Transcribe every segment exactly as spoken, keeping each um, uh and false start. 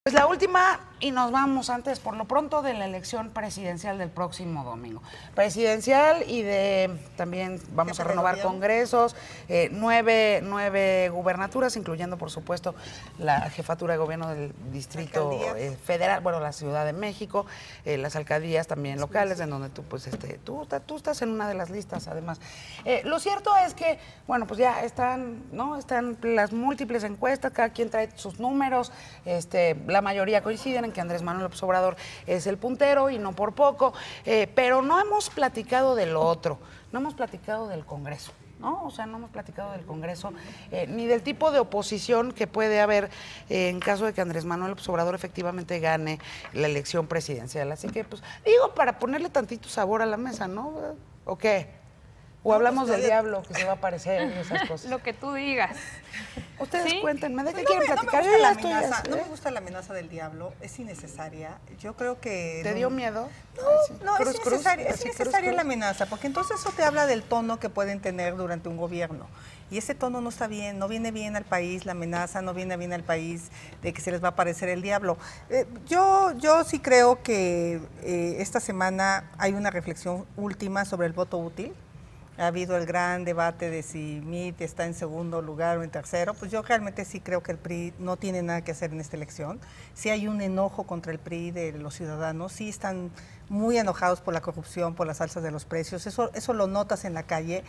Pues la última, y nos vamos antes, por lo pronto, de la elección presidencial del próximo domingo. Presidencial y de también vamos a renovar congresos, eh, nueve, nueve gubernaturas, incluyendo, por supuesto, la jefatura de gobierno del Distrito eh, Federal, bueno, la Ciudad de México, eh, las alcaldías también locales, en donde tú, pues, este, tú, tú estás en una de las listas, además. Eh, lo cierto es que, bueno, pues ya están, ¿no? Están las múltiples encuestas, cada quien trae sus números, este... la mayoría coinciden en que Andrés Manuel López Obrador es el puntero y no por poco, eh, pero no hemos platicado de lo otro, no hemos platicado del Congreso, ¿no? O sea, no hemos platicado del Congreso, eh, ni del tipo de oposición que puede haber eh, en caso de que Andrés Manuel López Obrador efectivamente gane la elección presidencial. Así que, pues, digo, para ponerle tantito sabor a la mesa, ¿no? ¿O qué? O hablamos del diablo que se va a aparecer y esas cosas. Lo que tú digas. Ustedes ¿Sí? cuéntenme, ¿de qué no quieren me, platicar? No me, Yo gusta la amenaza, así, ¿eh? no me gusta la amenaza del diablo, es innecesaria. Yo creo que... ¿Te no, dio miedo? No, Ay, sí. no, cruz, es innecesaria, cruz, es innecesaria cruz, la amenaza, porque entonces eso te habla del tono que pueden tener durante un gobierno. Y ese tono no está bien, no viene bien al país, la amenaza no viene bien al país de que se les va a aparecer el diablo. Eh, yo, yo sí creo que eh, esta semana hay una reflexión última sobre el voto útil. Ha habido el gran debate de si M I T está en segundo lugar o en tercero. Pues yo realmente sí creo que el P R I no tiene nada que hacer en esta elección. Sí hay un enojo contra el P R I de los ciudadanos, sí están muy enojados por la corrupción, por las alzas de los precios, eso, eso lo notas en la calle.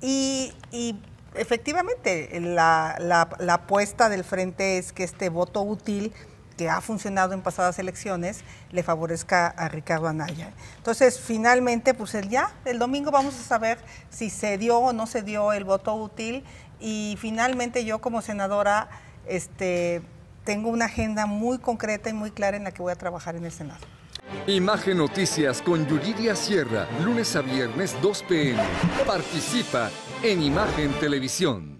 Y, y efectivamente, la, la, la apuesta del frente es que este voto útil que ha funcionado en pasadas elecciones, le favorezca a Ricardo Anaya. Entonces, finalmente, pues el ya, el domingo vamos a saber si se dio o no se dio el voto útil, y finalmente yo como senadora este, tengo una agenda muy concreta y muy clara en la que voy a trabajar en el Senado. Imagen Noticias con Yuridia Sierra, lunes a viernes dos p m Participa en Imagen Televisión.